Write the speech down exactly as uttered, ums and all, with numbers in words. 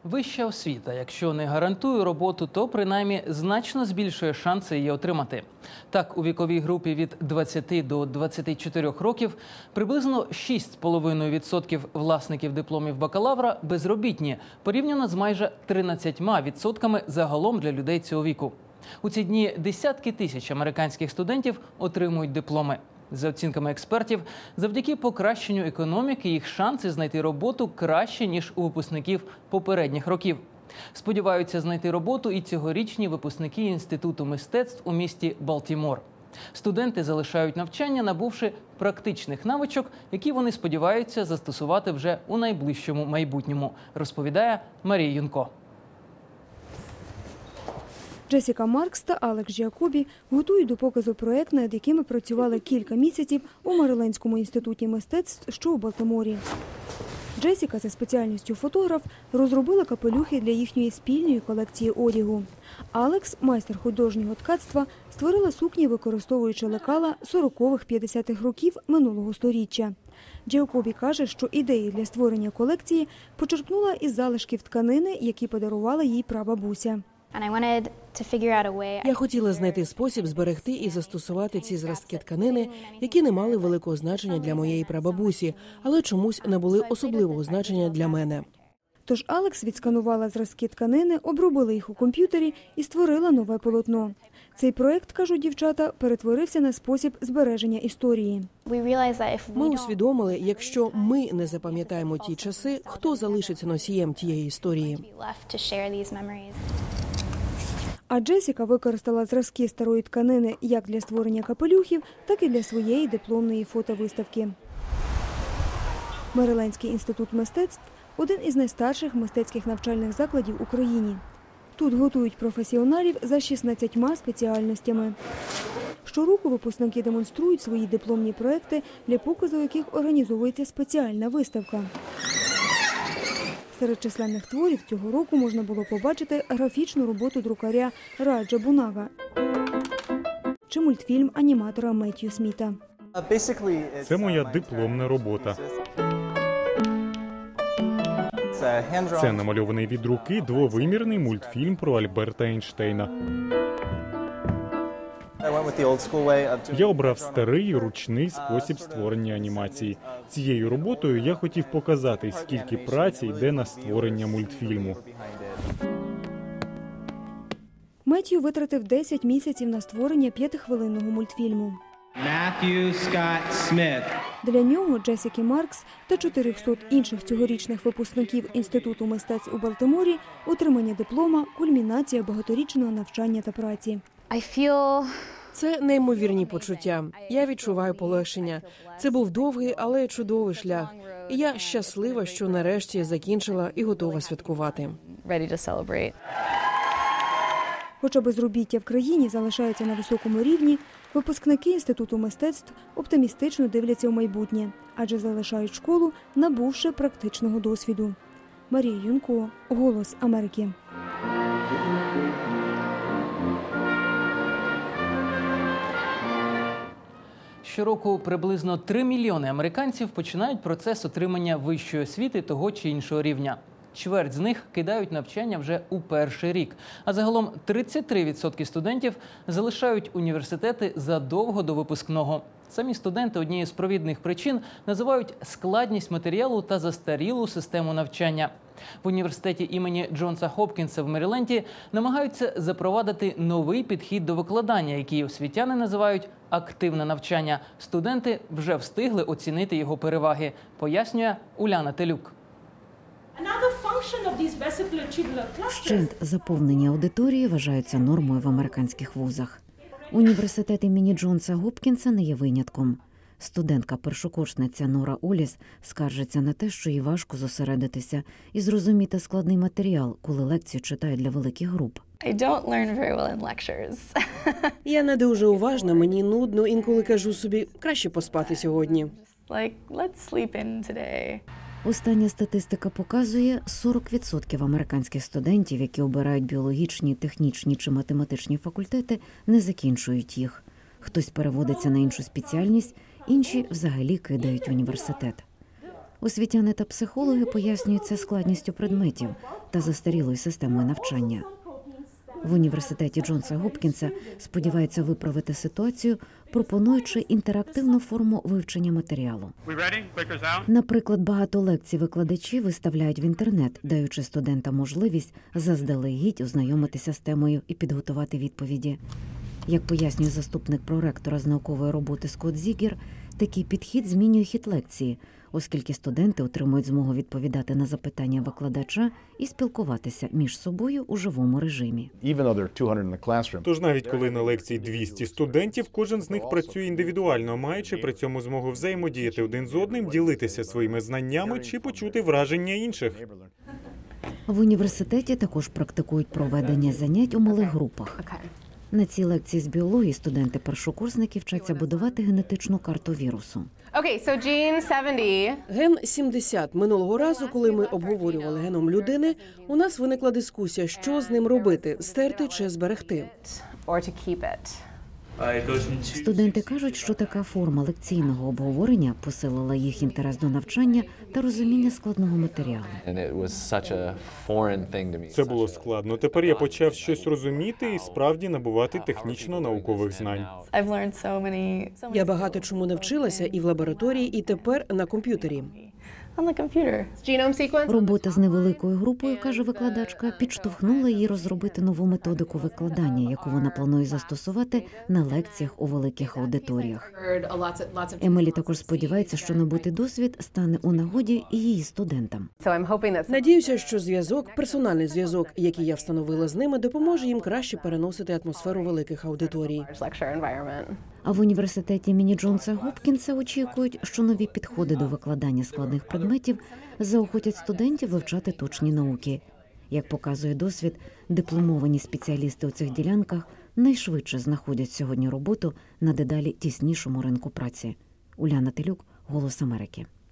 Вища освіта, якщо не гарантує роботу, то принаймні значно збільшує шанси її отримати. Так, у віковій групі від двадцяти до двадцяти чотирьох років приблизно шість цілих п'ять десятих відсотка власників дипломів бакалавра безробітні, порівняно з майже тринадцятьма відсотками загалом для людей цього віку. У ці дні десятки тисяч американських студентів отримують дипломи. За оцінками експертів, завдяки покращенню економіки їх шанси знайти роботу краще, ніж у випускників попередніх років. Сподіваються знайти роботу і цьогорічні випускники Інституту мистецтв у місті Балтімор. Студенти залишають навчання, набувши практичних навичок, які вони сподіваються застосувати вже у найближчому майбутньому, розповідає Марія Юнко. Джесіка Маркс та Алекс Джіакобі готують до показу проєкт, над якими працювали кілька місяців у Мерилендському інституті мистецтв, що у Балтиморі. Джесіка за спеціальністю фотограф розробила капелюхи для їхньої спільної колекції одягу. Алекс, майстер художнього ткацтва, створила сукні, використовуючи лекала сорокових-п'ятдесятих років минулого сторіччя. Джіакобі каже, що ідеї для створення колекції почерпнула із залишків тканини, які подарувала їй прабабуся. Я хотіла знайти спосіб зберегти і застосувати ці зразки тканини, які не мали великого значення для моєї прабабусі, але чомусь набули особливого значення для мене. Тож Алекс відсканувала зразки тканини, обробила їх у комп'ютері і створила нове полотно. Цей проєкт, кажуть дівчата, перетворився на спосіб збереження історії. Ми усвідомили, якщо ми не запам'ятаємо ті часи, хто залишиться носієм тієї історії. А Джесіка використала зразки старої тканини як для створення капелюхів, так і для своєї дипломної фотовиставки. Мерилендський інститут мистецтв – один із найстарших мистецьких навчальних закладів в Україні. Тут готують професіоналів за шістнадцятьма спеціальностями. Щороку випускники демонструють свої дипломні проекти, для показу яких організовується спеціальна виставка. Серед численних творів цього року можна було побачити графічну роботу друкаря Раджа Бунага чи мультфільм аніматора Меттью Сміта. Це моя дипломна робота. Це намальований від руки двовимірний мультфільм про Альберта Ейнштейна. Я обрав старий ручний спосіб створення анімації. Цією роботою я хотів показати, скільки праці йде на створення мультфільму. Меттью витратив десять місяців на створення п'ятихвилинного мультфільму. Matthew Scott Smith. Для нього, Джесіки Маркс та чотирьохсот інших цьогорічних випускників Інституту мистецтв у Балтиморі отримання диплома – кульмінація багаторічного навчання та праці. Це неймовірні почуття. Я відчуваю полегшення. Це був довгий, але чудовий шлях. І я щаслива, що нарешті закінчила і готова святкувати. Хоча безробіття в країні залишається на високому рівні, випускники Інституту мистецтв оптимістично дивляться у майбутнє, адже залишають школу, набувши практичного досвіду. Марія Юнко, «Голос Америки». Щороку приблизно три мільйони американців починають процес отримання вищої освіти того чи іншого рівня. Чверть з них кидають навчання вже у перший рік. А загалом тридцять три відсотки студентів залишають університети задовго до випускного. Самі студенти однією з провідних причин називають складність матеріалу та застарілу систему навчання. В університеті імені Джонса Хопкінса в Мериленді намагаються запровадити новий підхід до викладання, який освітяни називають активне навчання. Студенти вже встигли оцінити його переваги, пояснює Уляна Телюк. Вщент заповнені аудиторії вважаються нормою в американських вузах. Університет імені Джонса Гопкінса не є винятком. Студентка-першокурсниця Нора Оліс скаржиться на те, що їй важко зосередитися і зрозуміти складний матеріал, коли лекцію читають для великих груп. Я не дуже уважна, мені нудно, інколи кажу собі, краще поспати сьогодні. Остання статистика показує, сорок відсотків американських студентів, які обирають біологічні, технічні чи математичні факультети, не закінчують їх. Хтось переводиться на іншу спеціальність, інші взагалі кидають університет. Освітяни та психологи пояснюють це складністю предметів та застарілою системою навчання. В університеті Джонса Гопкінса сподіваються виправити ситуацію, пропонуючи інтерактивну форму вивчення матеріалу. Наприклад, багато лекцій викладачі виставляють в інтернет, даючи студентам можливість заздалегідь ознайомитися з темою і підготувати відповіді. Як пояснює заступник проректора з наукової роботи Скотт Зігер, такий підхід змінює хід лекції, оскільки студенти отримують змогу відповідати на запитання викладача і спілкуватися між собою у живому режимі. Тож навіть коли на лекції двісті студентів, кожен з них працює індивідуально, маючи при цьому змогу взаємодіяти один з одним, ділитися своїми знаннями чи почути враження інших. В університеті також практикують проведення занять у малих групах. На цій лекції з біології студенти-першокурсники вчаться будувати генетичну карту вірусу. Okay, so gene seventy. Ген сімдесят. Минулого разу, коли ми обговорювали геном людини, у нас виникла дискусія, що з ним робити – стерти чи зберегти. Or to keep it. Студенти кажуть, що така форма лекційного обговорення посилила їх інтерес до навчання та розуміння складного матеріалу. Це було складно. Тепер я почав щось розуміти і справді набувати технічно-наукових знань. Я багато чому навчилася і в лабораторії, і тепер на комп'ютері. Genome sequence. Робота з невеликою групою, каже викладачка, підштовхнула її розробити нову методику викладання, яку вона планує застосувати на лекціях у великих аудиторіях. Емілі також сподівається, що набутий досвід стане у нагоді і її студентам. So I'm hoping that Надіюся, що зв'язок, персональний зв'язок, який я встановила з ними, допоможе їм краще переносити атмосферу великих аудиторій. lecture environment. А в університеті імені Джонса Гопкінса очікують, що нові підходи до викладання складних предметів заохотять студентів вивчати точні науки. Як показує досвід, дипломовані спеціалісти у цих ділянках найшвидше знаходять сьогодні роботу на дедалі тіснішому ринку праці. Уляна Телюк, «Голос Америки».